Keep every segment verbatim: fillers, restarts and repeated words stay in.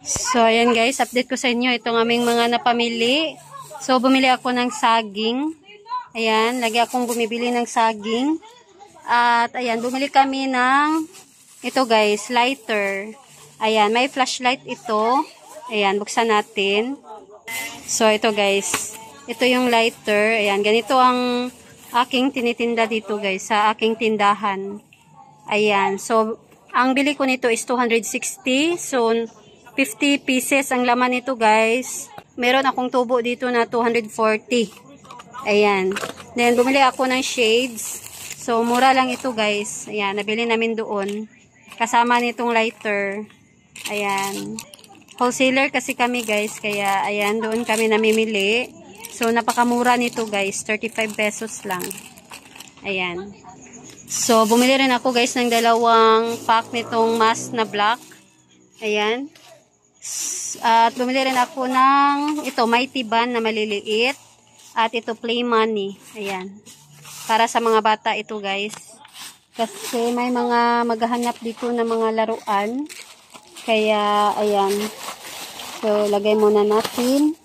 So, ayan guys, update ko sa inyo itong aming mga napamili. So, bumili ako ng saging. Ayan, lagi akong bumibili ng saging. At, ayan, bumili kami ng, ito guys, lighter. Ayan, may flashlight ito. Ayan, buksan natin. So, ito guys, ito yung lighter. Ayan, ganito ang aking tinitinda dito guys, sa aking tindahan. Ayan, so, ang bili ko nito is two hundred sixty. So, fifty pieces ang laman nito guys. Meron akong tubo dito na two hundred forty. Ayan. Then, bumili ako ng shades. So, mura lang ito guys. Ayan, nabili namin doon. Kasama nitong lighter. Ayan. Wholesaler kasi kami guys. Kaya, ayan, doon kami namimili. So, napakamura nito guys. thirty-five pesos lang. Ayan. So, bumili rin ako guys ng dalawang pack nitong mask na black. Ayan. At bumili rin ako ng ito, Mighty Band na maliliit. At ito, Play Money. Ayan. Para sa mga bata ito guys. Kasi may mga maghahanap dito ng mga laruan. Kaya, ayan. So, lagay muna natin.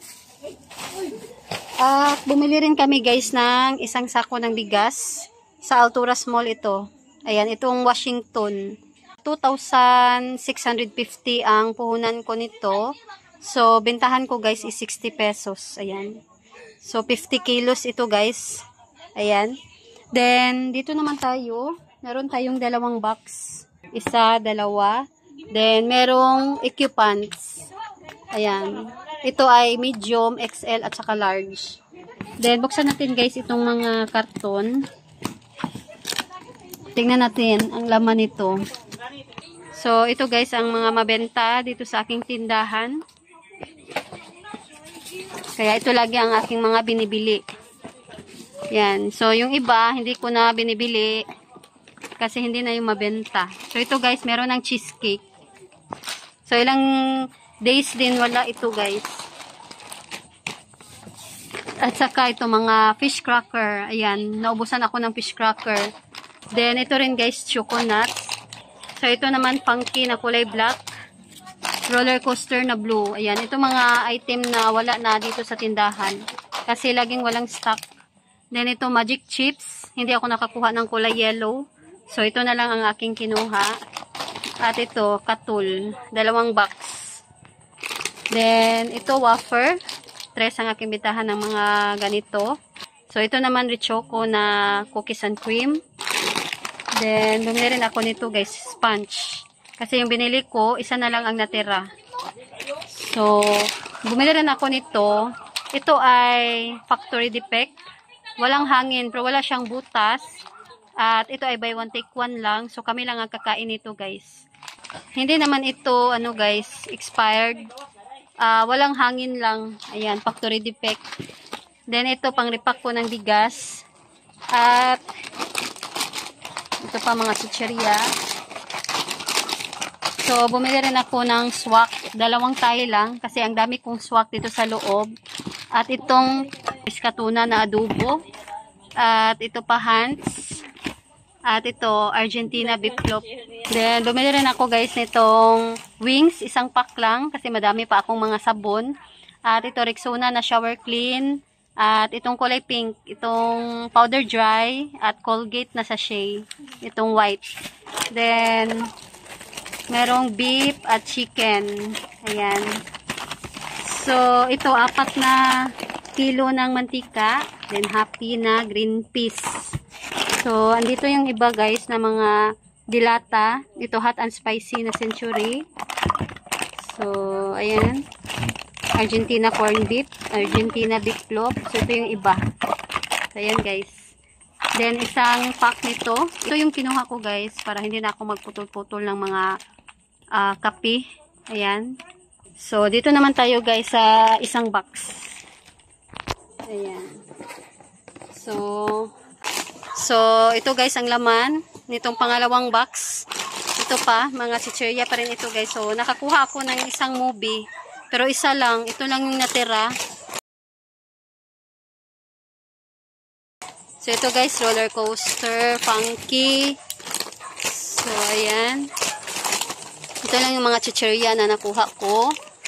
At bumili rin kami guys ng isang sako ng bigas. Sa Alturas Mall ito. Ayan, itong Washington. two thousand six hundred fifty ang puhunan ko nito. So, bentahan ko guys is sixty pesos. Ayan. So, fifty kilos ito guys. Ayan. Then, dito naman tayo. Meron tayong dalawang box. Isa, dalawa. Then, merong equipants. Ayan. Ito ay medium, X L at saka large. Then, buksan natin guys itong mga karton. Tingnan natin ang laman nito. So, ito guys ang mga mabenta dito sa aking tindahan. Kaya ito lagi ang aking mga binibili. Yan. So, yung iba, hindi ko na binibili kasi hindi na yung mabenta. So, ito guys, meron ng cheesecake. So, ilang days din wala ito guys. At saka ito mga fish cracker. Ayan, naubusan ako ng fish cracker. Then, ito rin guys, choconut. So, ito naman funky na kulay black. Roller coaster na blue. Ayan, ito mga item na wala na dito sa tindahan. Kasi laging walang stock. Then, ito magic chips. Hindi ako nakakuha ng kulay yellow. So, ito na lang ang aking kinuha. At ito, katul. Dalawang box. Then, ito wafer. Tres ang aking bitahan ng mga ganito. So, ito naman Richoco na cookies and cream. Then, bumili rin ako nito guys, sponge. Kasi yung binili ko, isa na lang ang natira. So, bumili rin ako nito. Ito ay factory defect. Walang hangin, pero wala siyang butas. At ito ay buy one take one lang. So, kami lang ang kakain nito guys. Hindi naman ito, ano guys, expired. Uh, walang hangin lang. Ayan, factory defect. Then, ito pang repack ko ng bigas. At ito pa mga chicheria. So, bumili rin ako ng swak. Dalawang tayo lang. Kasi ang dami kong swak dito sa loob. At itong iskatuna na adobo. At ito pa Hans. At ito Argentina beef flop. Then, bumili rin ako guys nitong wings. Isang pack lang. Kasi madami pa akong mga sabon. At ito Rexona na shower clean. At itong kulay pink, itong powder dry, at Colgate na sachet, itong white. Then, merong beef at chicken. Ayan. So, ito, apat na kilo ng mantika. Then, happy na green peas. So, andito yung iba guys na mga dilata. Ito, hot and spicy na century. So, ayan. Argentina corn beef, Argentina beef flop. So, ito yung iba. So, ayan guys. Then, isang pack nito. Ito yung kinuha ko guys, para hindi na ako magputol-putol ng mga uh, kape. Ayan. So, dito naman tayo guys sa isang box. Ayan. So, so, ito guys ang laman nitong pangalawang box. Ito pa, mga chicheria pa rin ito guys. So, nakakuha ako ng isang movie. Pero isa lang, ito lang yung natira. So, ito guys, roller coaster, funky. So, ayan. Ito lang yung mga chicheria na nakuha ko.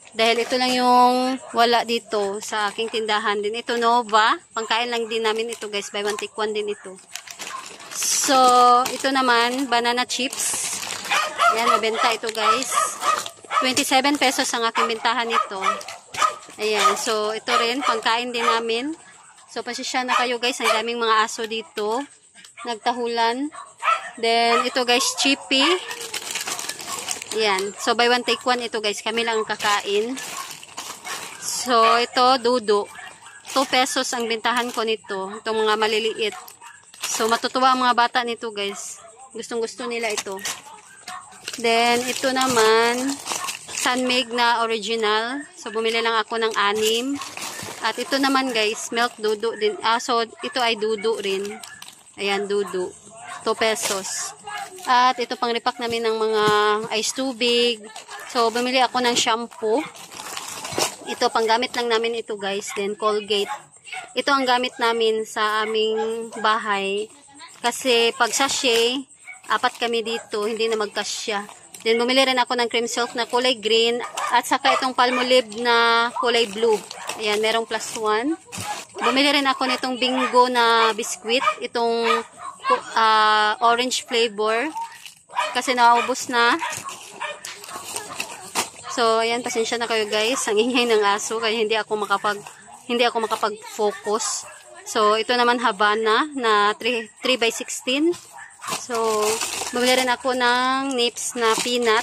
Dahil ito lang yung wala dito sa aking tindahan din. Ito Nova. Pangkain lang din namin ito guys. Buy one take one din ito. So, ito naman, banana chips. Ayan, nabenta ito guys. twenty-seven pesos ang aking bentahan nito. Ayan, so ito rin, pangkain din namin. So, pasensya na kayo guys. Ang daming mga aso dito. Nagtahulan. Then, ito guys, chippy. Ayan. So, buy one take one ito guys. Kami lang ang kakain. So, ito, dudo. two pesos ang bintahan ko nito. Itong mga maliliit. So, matutuwa ang mga bata nito guys. Gustong gusto nila ito. Then, ito naman, Sunmig na original. So, bumili lang ako ng anim. At ito naman guys, milk dudo din. Ah, so, ito ay dudo rin. Ayan, dudo. two pesos. At ito pang repack namin ng mga ice tubig. So, bumili ako ng shampoo. Ito, pang gamit lang namin ito guys. Then, Colgate. Ito ang gamit namin sa aming bahay. Kasi, pag sachet, apat kami dito. Hindi na magkasya. Then, bumili rin ako ng cream silk na kulay green. At saka itong Palmolive na kulay blue. Ayan, merong plus one. Bumili rin ako nitong Bingo na biscuit. Itong uh, orange flavor. Kasi naubos na. So, ayan, pasensya na kayo guys. Ang ingay ng aso. Kaya hindi ako makapag, hindi ako makapag-focus. So, ito naman Havana na three by sixteen. So, bumili rin ako ng nips na peanut.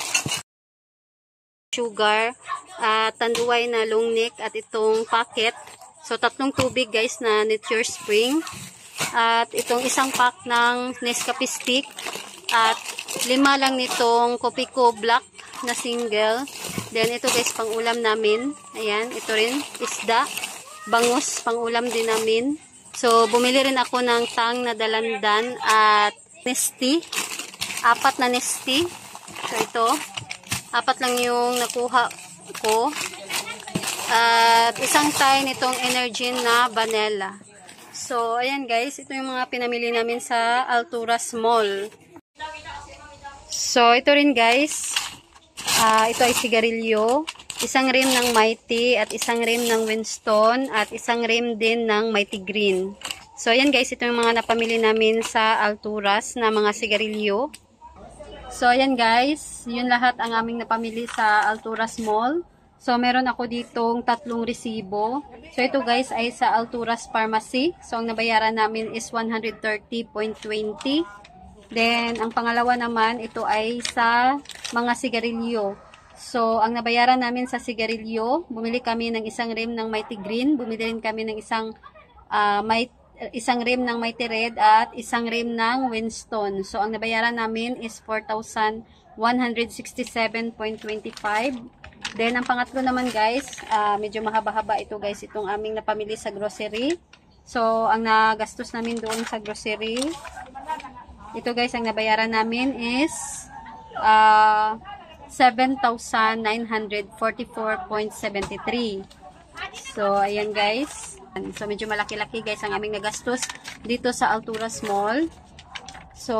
Sugar. Uh, tanduay na long neck. At itong packet. So, tatlong tubig guys na Nature Spring. At itong isang pack ng Nescafe stick. At lima lang nitong Copico Black na single. Then, ito guys, pang ulam namin. Ayan, ito rin, isda. Bangus, pang ulam din namin. So, bumili rin ako ng tang na dalandan at Nesty. Apat na Nesty. So, ito. Apat lang yung nakuha ko. At isang tayo nitong Energin na vanilla. So, ayan guys, ito yung mga pinamili namin sa Alturas Mall. So, ito rin guys. Uh, ito ay sigarilyo. Isang rim ng Mighty at isang rim ng Winston at isang rim din ng Mighty Green. So, ayan guys, ito yung mga napamili namin sa Alturas na mga sigarilyo. So, ayan guys, yun lahat ang aming napamili sa Alturas Mall. So, meron ako ditong tatlong resibo. So, ito guys ay sa Alturas Pharmacy. So, ang nabayaran namin is one hundred thirty point two zero. Then, ang pangalawa naman, ito ay sa mga sigarilyo. So, ang nabayaran namin sa sigarilyo, bumili kami ng isang rim ng Mighty Green. Bumili rin kami ng isang, uh, may, isang rim ng Mighty Red at isang rim ng Winston. So, ang nabayaran namin is four thousand one hundred sixty-seven point two five. Then, ang pangatlo naman guys, uh, medyo mahaba-haba ito guys, itong aming napamili sa grocery. So, ang nagastos namin doon sa grocery, ito guys, ang nabayaran namin is uh, seven thousand nine hundred forty-four point seven three. So, ayan guys. So, medyo malaki-laki guys ang aming nagastos dito sa Alturas Mall. So,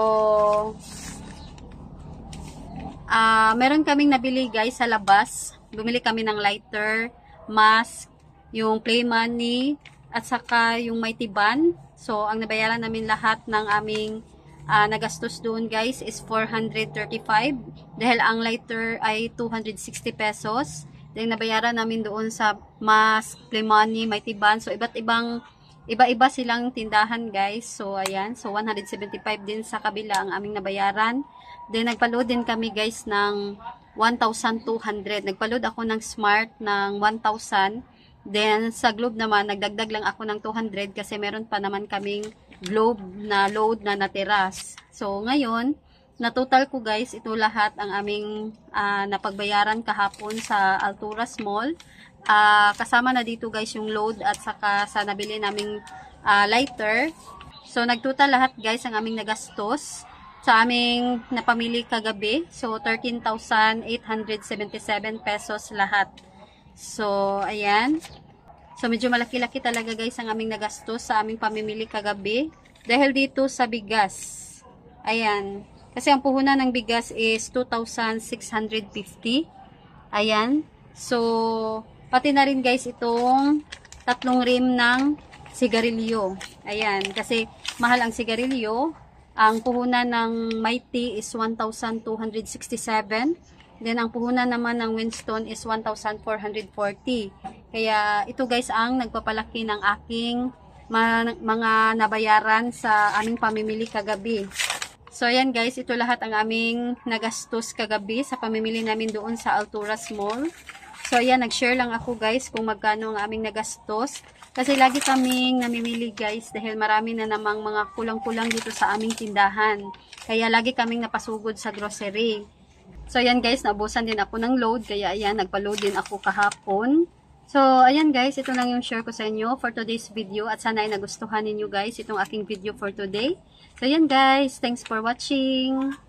uh, meron kaming nabili guys sa labas. Bumili kami ng lighter, mask, yung play money, at saka yung Mighty Ban. So, ang nabayaran namin lahat ng aming uh, nagastos doon guys is four hundred thirty-five. Dahil ang lighter ay two hundred sixty pesos. Dahil nabayaran namin doon sa mask, play money, Mighty Ban. So, iba't ibang, iba-iba silang tindahan guys. So, ayan. So, one hundred seventy-five din sa kabila ang aming nabayaran. Then, nagpa-load din kami guys ng one thousand two hundred. Nagpa-load ako ng Smart ng one thousand. Then, sa Globe naman, nagdagdag lang ako ng two hundred kasi meron pa naman kaming Globe na load na natiras. So, ngayon, na total ko guys, ito lahat ang aming uh, napagbayaran kahapon sa Alturas Mall. Uh, kasama na dito guys yung load at saka sa nabili naming uh, lighter. So, nagtotal lahat guys ang aming nagastos sa aming napamili kagabi. So, thirteen thousand eight hundred seventy-seven pesos lahat. So, ayan. So, medyo malaki-laki talaga guys ang aming nagastos sa aming pamimili kagabi. Dahil dito sa bigas. Ayan. Kasi ang puhunan ng bigas is two thousand six hundred fifty. Ayan. So, pati na rin guys itong tatlong rim ng sigarilyo. Ayan, kasi mahal ang sigarilyo. Ang puhunan ng Mighty is one thousand two hundred sixty-seven. Then, ang puhunan naman ng Winston is one thousand four hundred forty. Kaya, ito guys ang nagpapalaki ng aking mga nabayaran sa aming pamimili kagabi. So, ayan guys, ito lahat ang aming nagastos kagabi sa pamimili namin doon sa Alturas Mall. So, ayan, nag-share lang ako guys kung magkano ang aming nagastos. Kasi lagi kaming namimili guys dahil marami na namang mga kulang-kulang dito sa aming tindahan. Kaya lagi kaming napasugod sa grocery. So, ayan guys, naubusan din ako ng load. Kaya ayan, nagpa-load din ako kahapon. So, ayan guys, ito lang yung share ko sa inyo for today's video. At sana ay nagustuhan ninyo guys itong aking video for today. So, ayan guys, thanks for watching.